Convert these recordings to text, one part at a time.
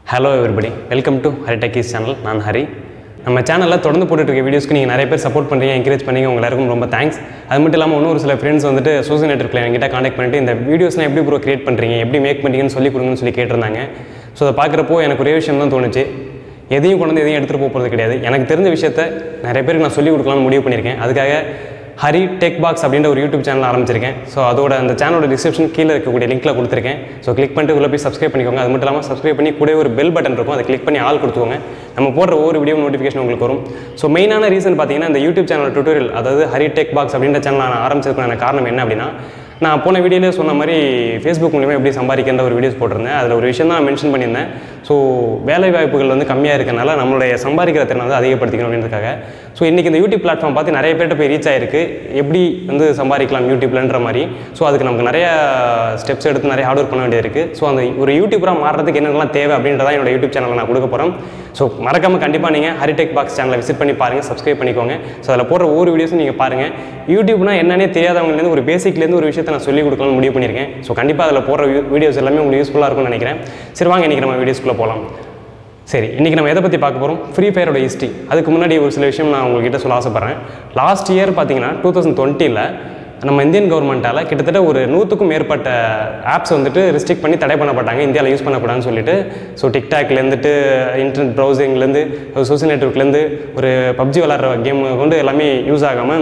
Hello everybody, welcome to Hari Techies channel. நான் ஹரி. நம்ம சேனலில் தொடர்ந்து போட்டுட்டு இருக்க வீடியோஸ்க்கு நீங்கள் நிறைய பேர் சப்போர்ட் பண்ணுறீங்க, என்கரேஜ் பண்ணீங்க, உங்க எல்லாருக்கும் ரொம்ப தேங்க்ஸ். அது மட்டும் இல்லாமல் இன்னும் ஒரு சில ஃப்ரெண்ட்ஸ் வந்துட்டு சோஷியல் நெட்வொர்க்கில் என்கிட்ட காண்டாக்ட் பண்ணிட்டு இந்த வீடியோஸ்லாம் எப்படி ப்ரோ கிரியேட் பண்ணுறீங்க, எப்படி மேக் பண்ணுறீங்கன்னு சொல்லி கொடுங்கன்னு சொல்லி கேட்டிருந்தாங்க. ஸோ அதை பார்க்குறப்போ எனக்கு ஒரே விஷயம் தான் தோணுச்சு, எதையும் கொண்டு வந்து எதையும் எடுத்துகிட்டு போகிறது கிடையாது. எனக்கு தெரிஞ்ச விஷயத்த நிறைய பேருக்கு நான் சொல்லிக் கொடுக்கலாம்னு முடிவு பண்ணியிருக்கேன். அதுக்காக ஹரி டெக் பாக்ஸ் அப்படின்ற ஒரு யூடியூப் சேனல் ஆரம்பிச்சிருக்கேன். ஸோ அதோட அந்த சேனலோட டிஸ்கிரிப்ஷன் கீழே இருக்கக்கூடிய லிங்க்கில் கொடுத்துருக்கேன். ஸோ கிளிக் பண்ணிட்டு உள்ள போய் சப்ஸ்கிரைப் பண்ணிக்கோங்க. அது மட்டும் இல்லாமல் சப்ஸ்கிரைப் பண்ணி கூட ஒரு பெல் பட்டன் இருக்கும், அதை கிளிக் பண்ணி ஆல் கொடுத்துக்கோங்க. நம்ம போடுற ஒவ்வொரு வீடியோ நோட்டிஃபிகேஷன் உங்களுக்கு வரும். ஸோ மெயினான ரீசன் பார்த்தீங்கன்னா இந்த யூடியூப் சேனல் டுட்டோரியல், அதாவது ஹரி டெக் பாக்ஸ் அப்படின்ற சேனல் நான் ஆரம்பிச்சதுக்கான காரணம் என்ன அப்படின்னா, நான் போன வீடியோலேயே சொன்ன மாதிரி ஃபேஸ்புக் மூலிமா எப்படி சம்பாதிக்கின்ற ஒரு வீடியோஸ் போட்டிருந்தேன். அதில் ஒரு விஷயம் தான் மென்ஷன் பண்ணியிருந்தேன். ஸோ வேலை வாய்ப்புகள் வந்து கம்மியாக இருக்கனால நம்மளுடைய சம்பாதிக்கிற திறனை வந்து அதிகப்படுத்திக்கணும் அப்படின்றதுக்காக. ஸோ இன்றைக்கி இந்த யூடியூப் பிளாட்ஃபார்ம் பார்த்து நிறைய பேர்கிட்ட போய் ரீச் ஆகிருக்கு, எப்படி வந்து சம்பாதிக்கலாம் யூடியூப்லன்ற மாதிரி. ஸோ அதுக்கு நமக்கு நிறைய ஸ்டெப்ஸ் எடுத்து நிறைய ஹார்ட் ஒர்க் பண்ண வேண்டியது இருக்குது. ஸோ அந்த ஒரு யூடியூபராக மாறுறதுக்கு என்னென்னலாம் தேவை அப்படின்றதான் என்னோட யூடியூப் சேனலில் நான் கொடுக்க போகிறேன். ஸோ மறக்காமல் கண்டிப்பாக நீங்கள் ஹரி டெக் பாக்ஸ் சேனலை விசிட் பண்ணி பாருங்கள், சப்ஸ்கிரைப் பண்ணிக்கோங்க. ஸோ அதில் போடுற ஒவ்வொரு வீடியோஸும் நீங்கள் பாருங்கள். யூடியூப்னா என்னன்னே தெரியாதவங்கலேருந்து ஒரு பேசிக்லேருந்து ஒரு விஷயத்தை நான் சொல்லிக் கொடுக்கலாம்னு முடிவு பண்ணியிருக்கேன். ஸோ கண்டிப்பாக அதில் போடுற வீடியோஸ் எல்லாமே உங்களுக்கு யூஸ்ஃபுல்லாக இருக்கும்னு நினைக்கிறேன். சரி வாங்க இன்றைக்கி நம்ம வீடியோஸ்குள்ளே போகலாம். சரி, இன்றைக்கி நம்ம எதை பற்றி பார்க்க போகிறோம், ஃப்ரீ ஃபயரோட ஹிஸ்ட்ரி. அதுக்கு முன்னாடி ஒரு சில விஷயம் நான் உங்கள்கிட்ட சொல்ல ஆசைப்பட்றேன். லாஸ்ட் இயர் பார்த்தீங்கன்னா 2020 நம்ம இந்தியன் கவர்மெண்ட்டால் கிட்டத்தட்ட ஒரு 100க்கும் மேற்பட்ட ஆப்ஸ் வந்துட்டு ரெஸ்ட்ரிக்ட் பண்ணி தடை பண்ணப்பட்டாங்க, இந்தியாவில் யூஸ் பண்ணக்கூடாதுன்னு சொல்லிட்டு. ஸோ டிக்டாக்லேருந்துட்டு இன்டர்நெட் ப்ரௌசிங்லேருந்து சோஷியல் நெட்வொர்க்லேருந்து ஒரு பப்ஜி விளாட்ற கேம் கொண்டு எல்லாமே யூஸ் ஆகாமல்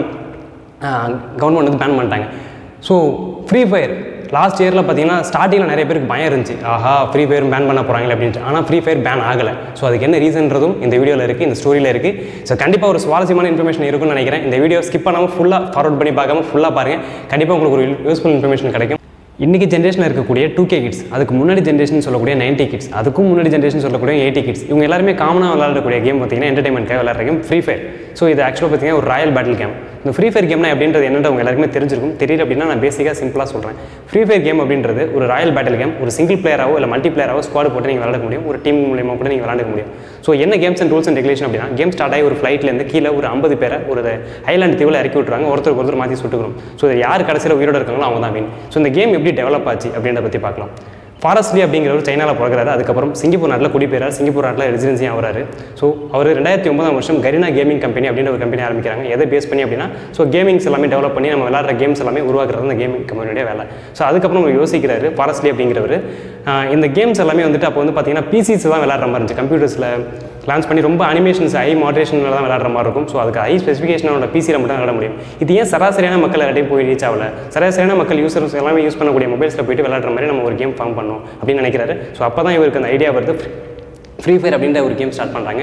கவர்மெண்ட் வந்து பேன் பண்ணிட்டாங்க. ஸோ ஃப்ரீ ஃபயர் லாஸ்ட் இயரில் பார்த்தீங்கன்னா ஸ்டார்டிங்கில் நிறைய பேருக்கு பயம் இருந்துச்சு, ஆஹா ஃப்ரீ ஃபயர் பேன் பண்ண போகிறாங்களே அப்படின்ட்டு. ஆனால் ஃப்ரீ ஃபயர் பேன் ஆகலை. ஸோ அதுக்கு என்ன ரீசன்றதும் இந்த வீடியோவில் இருக்குது, இந்த ஸ்டோரியில் இருக்குது. ஸோ கண்டிப்பாக ஒரு சுவாரஸ்யமான இன்ஃபர்மேஷன் இருக்குன்னு நினைக்கிறேன். இந்த வீடியோ ஸ்கிப் பண்ணாமல் ஃபுல்லாக ஃபார்வர்ட் பண்ணி பார்க்காம ஃபுல்லாக பாருங்கள், கண்டிப்பாக உங்களுக்கு ஒரு யூஸ்ஃபுல் இன்ஃபர்மேஷன் கிடைக்கும். இன்றைக்கி ஜென்ரேஷனில் இருக்கக்கூடிய 2K கிட்ஸ், அதுக்கு முன்னாடி ஜென்ரேஷன் சொல்லக்கூடிய 90 கிட்ஸ், அதுக்கும் முன்னாடி ஜென்ரேஷன் சொல்லக்கூடிய 80 கிட்ஸ், இவங்க எல்லாருமே காமனாக விளையாடக்கூடிய கேம் பார்த்தீங்கன்னா என்டர்டைன்மெண்ட்காக விளையாடுற கேம் ஃப்ரீ ஃபயர். ஸோ இது ஆக்சுவலாக பார்த்தீங்கன்னா ஒரு ராயல் பேட்டில் கேம். இந்த ஃப்ரீ ஃபயர் கேம்னா அப்படின்றது என்னென்னு அவங்க எல்லாருக்குமே தெரிஞ்சிருக்கும். தெரியல அப்படின்னா நான் பேசிக்காக சிம்பிளாக சொல்கிறேன். ஃப்ரீ ஃபயர் கேம் அப்படின்றது ஒரு ராயல் பேட்டில் கேம். ஒரு சிங்கிள் பிளேயராகவோ இல்லை மல்டி பிளேயராகவோ ஸ்குவாட் போட்டு நீங்கள் விளையாட முடியும், ஒரு டீம் மூலியமாக கூட நீங்கள் விளையாட முடியும். ஸோ என்ன games and rules and regulation அப்படின்னா, கேம் ஸ்டார்ட் ஆகி ஒரு ஃப்ளைட்லேருந்து கீழே ஒரு 50 பேரை ஒரு ஐலாண்ட் தீவில் இறக்கி விட்டுறாங்க, ஒருத்தர் மாற்றி சுட்டுக்கணும். ஸோ யார் கடைசியில் உயிரோடு இருக்காங்களோ அவங்க தான் வின். ஸோ இந்த கேம் எப்படி டெவலப் ஆச்சு அப்படின்றத பற்றி பார்க்கலாம். ஃபாரஸ்ட்லி அப்படிங்கிறவர் சைனாவில் பிறகுறாரு, அதுக்கப்புறம் சிங்கப்பூர் நாட்டில் குடிபெயரார், சிங்கப்பூர் நாட்டில் ரெசிடென்சியாக ஆகிறாரு. ஸோ அவர் 2009 கரீனா கேமிங் கம்பெனி அப்படின்ற ஒரு கம்பெனி ஆரம்பிக்கிறாங்க. எதை பேஸ் பண்ணி அப்படின்னா, ஸோ கேமிங்ஸ் எல்லாமே டெவலப் பண்ணி நம்ம விளாட்ற கேம்ஸ் எல்லாமே உருவாக்குறது அந்த கேமிங் கம்பெனியோட வேலை. ஸோ அதுக்கப்புறம் அவர் யோசிக்கிறாரு ஃபாரஸ்ட்லி அப்படிங்கிறவர், இந்த கேம்ஸ் எல்லாமே வந்துட்டு அப்போ வந்து பார்த்தீங்கன்னா பிசிஸ் தான் விளாட்ற மாதிரி இருந்துச்சு. கம்ப்யூட்டர்ஸில் லான்ச் பண்ணி ரொம்ப அனிமேஷன்ஸ் ஹை மாடரேஷனில் தான் விளாட்ற மாதிரி இருக்கும். ஸோ அதுக்கு ஹை ஸ்பெசிஃபிகேஷனோட பிசியில் மட்டும் விளாட முடியும். இது ஏன் சராசரியான மக்கள் எல்லாத்தையும் போய் ரீச் ஆகல, சராசரியான மக்கள் யூசர்ஸ் எல்லாமே யூஸ் பண்ணக்கூடிய மொபைல்ஸில் போய்ட்டு விளாட்ற மாதிரி நம்ம ஒரு கேம் ஃபார்ம் பண்ணணும் அப்படின்னு நினைக்கிறாரு. ஸோ அப்போ தான் இவருக்கு அந்த ஐடியா வருது, ஃப்ரீ ஃபயர் அப்படின்ற ஒரு கேம் ஸ்டார்ட் பண்ணுறாங்க.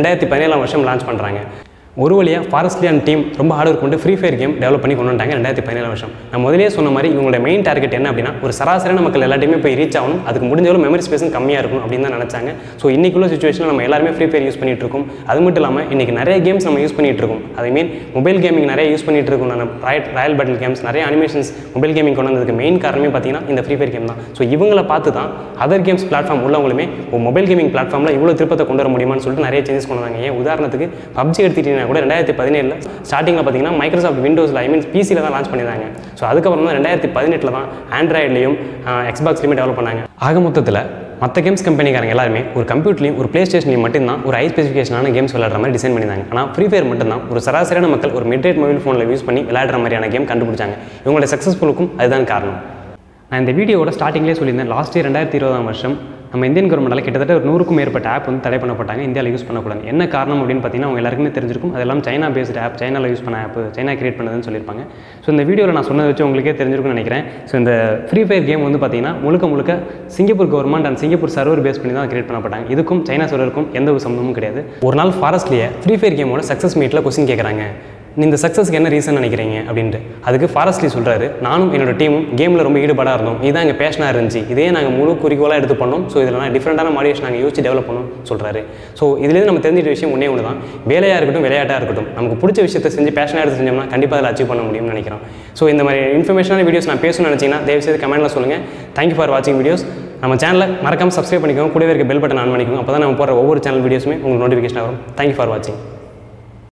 2017 லான்ச் பண்ணுறாங்க. ஒரு வழியாக ஃபாரஸ்ட்லி அண்ட் டீம் ரொம்ப ஹார்ட் ஒர்க் கொண்டு ஃப்ரீ ஃபயர் கேம் டெவலப் பண்ணி கொண்டு வந்தாங்க 2017. நான் முதலே சொன்ன மாதிரி இவங்களோட மெயின் டார்கெட் என்ன அப்படின்னா, ஒரு சராசரியான மக்கள் எல்லாத்தையுமே போய் ரீச் ஆகணும், அதுக்கு முடிஞ்சவரை மெமரி ஸ்பேஸும் கம்மியாக இருக்கும் அப்படின்னு தான் நினச்சாங்க. ஸோ இன்றைக்குள்ள சுச்சுவேஷனில் நம்ம எல்லாருமே ஃப்ரீ ஃபயர் யூஸ் பண்ணிட்டு இருக்கோம். அது மட்டும் இல்லாமல் இன்றைக்கி நிறைய கேம்ஸ் நம்ம யூஸ் பண்ணிட்டு இருக்கோம். ஐ மீன் மொபைல் கேமிங் நிறைய யூஸ் பண்ணிட்டு இருக்கோம். நம்ம ராயல் பேட்டில் கேம்ஸ் நிறைய அனிமேஷன்ஸ் மொபைல் கேமிங் கொண்டு வந்ததுக்கு மெயின் காரணமே பார்த்தீங்கன்னா இந்த ஃப்ரீ ஃபயர் கேம் தான். ஸோ இவங்களை பார்த்து தான் அதர் கேம்ஸ் பிளாட்ஃபார்ம் உள்ளவங்களுமே மொபைல் கேமிங் பிளாட்ஃபார்மில் இவ்வளோ திருப்பத்தை கொண்டு வர முடியுமான்னு சொல்லிட்டு நிறைய சேஞ்சஸ் கொண்டு வந்தாங்க. ஏன் உதாரணத்துக்கு பப்ஜி எடுத்துக்கிட்டீங்கன்னா கூட 2017 ஸ்டார்டிங்கில் பார்த்தீங்கன்னா மைக்ரோசாஃப்ட் விண்டோஸில் பிசியில் தான் லான்ச் பண்ணியிருந்தாங்க. ஸோ அதுக்கப்புறம் தான் 2018 தான் ஆண்ட்ராய்ட்லையும் எக்ஸ்பாக்ஸ்லையுமே டெவலப் பண்ணாங்க. ஆக மொத்தத்தில் மற்ற கேம்ஸ் கம்பெனிக்காரங்க எல்லாருமே ஒரு கம்ப்யூட்டர்லையும் ஒரு ப்ளே ஸ்டேஷன்லையும் மட்டும்தான் ஒரு ஹை ஸ்பெசிஃபிகேஷனான கேம்ஸ் விளையாடுற மாதிரி டிசைன் பண்ணியிருந்தாங்க. ஆனால் ஃப்ரீ ஃபயர் மட்டும்தான் ஒரு சராசரியான மக்கள் ஒரு மிட்ரேட் மொபைல் ஃபோனில் யூஸ் பண்ணி விளையாடுற மாதிரியான கேம் கண்டுபிடிச்சாங்க. இவங்களோட சக்ஸஸ்ஃபுல்லுக்கும் அதுதான் காரணம். நான் இந்த வீடியோவோட ஸ்டார்டிங்லேயே சொல்லியிருந்தேன், லாஸ்ட் இயர் 2020 நம்ம இந்தியன் கவர்மெண்ட்டால் கிட்டத்தட்ட ஒரு 100க்கும் மேற்பட்ட ஆப் வந்து தடை பண்ணப்பட்டாங்க, இந்தியாவில் யூஸ் பண்ணக்கூடாது. என்ன காரணம் அப்படின்னு பார்த்தீங்கன்னா அவங்க எல்லாருக்குமே தெரிஞ்சிருக்கும், அதெல்லாம் சைனா பேஸ்ட் ஆப், சைனாவில் யூஸ் பண்ண ஆப், சைனா கிரியேட் பண்ணதுன்னு சொல்லியிருப்பாங்க. ஸோ இந்த வீடியோவில் நான் சொன்னதை வச்சு உங்களுக்கே தெரிஞ்சிருக்கும்னு நினைக்கிறேன். ஸோ இந்த ஃப்ரீ ஃபயர் கேம் வந்து பார்த்தீங்கன்னா முழுக்க Singapore government and Singapore server base பண்ணி தான் கிரியேட் பண்ணப்பட்டாங்க. இதுக்கும் சைனா சர்வருக்கும் எந்த ஒரு சம்மந்தமும் கிடையாது. ஒரு நாள் ஃபாரஸ்ட்லேயே ஃப்ரீ ஃபயர் கேமோட சக்ஸஸ் மீட்டில் கொஸ்டின் கேட்குறாங்க, இந்த சக்ஸஸ்க்கு என்ன ரீசன் நினைக்கிறீங்க அப்படின்ட்டு. அதுக்கு ஃபாரஸ்ட்லி சொல்கிறாரு, நானும் என்னோட டீமும் கேமில் ரொம்ப ஈடுபாடாக இருந்தோம், இதுதான் எங்கள் பேஷனாக இருந்துச்சு, இதே நாங்கள் முழு குறிக்கோளாக எடுத்து பண்ணோம். ஸோ இதில் நான் டிஃப்ரெண்டான மாடிஃபிகேஷன் நாங்கள் யோசிச்சு டெவலப் பண்ணோம் சொல்கிறாரு. ஸோ இதுலேருந்து நம்ம தெரிஞ்சிட்ட விஷயம் ஒன்றே ஒன்று தான், வேலையாக இருக்கட்டும் விளையாட்டாக இருக்கட்டும், நமக்கு பிடிச்ச விஷயத்தை செஞ்சு பேஷனாக எடுத்து செஞ்சோம்னா கண்டிப்பாக அதில் அச்சீவ் பண்ண முடியும்னு நினைக்கிறோம். ஸோ இந்த மாதிரி இன்ஃபர்மேஷனான வீடியோஸ் நான் பேசணும்னு நினச்சிங்கன்னா தயவுசெய்து கமெண்ட்டில் சொல்லுங்கள். தேங்க்யூ ஃபார் வாட்சிங் வீடியோஸ். நம்ம சேனலை மறக்காமல் சப்ஸ்கிரைப் பண்ணிக்கோங்க, கூடவே இருக்க பெல் பட்டன் ஆன் பண்ணிக்கோங்க. அப்போ தான் நம்ம போகிற ஒவ்வொரு சேனல் வீடியோஸுமே உங்களுக்கு நோட்டிஃபிகேஷன் வரும். தேங்க்யூ ஃபார் வாட்சிங்.